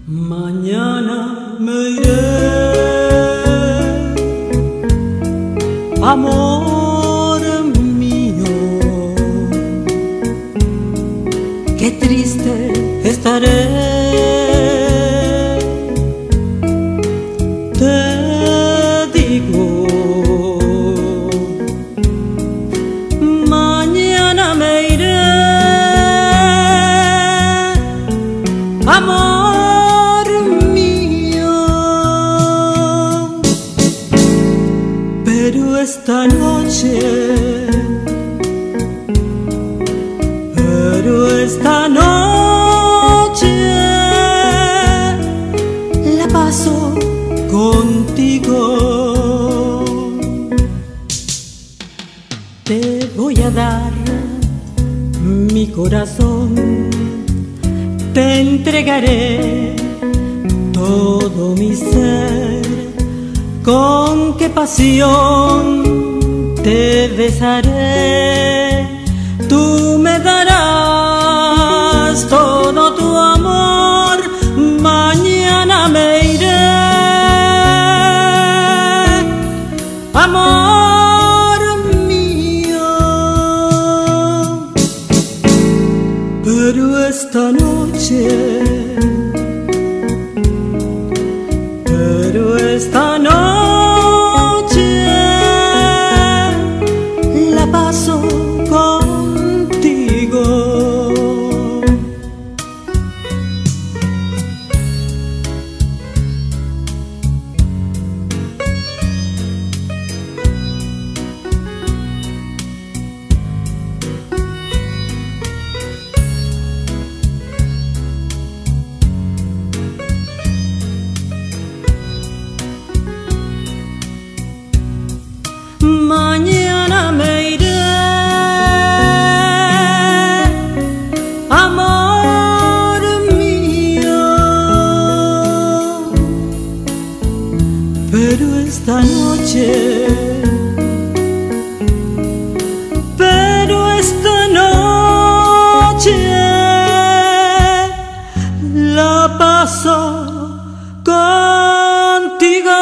Mañana me iré, amor mío, qué triste estaré. Te digo, mañana me iré, amor mío, pero esta noche, la paso contigo. Te voy a dar mi corazón, te entregaré todo mi ser, con qué pasión te besaré. Tú me darás todo tu amor, mañana me iré, amor mío, pero esta noche, la paso contigo. Mañana me iré, amor mío, pero esta noche, la paso contigo.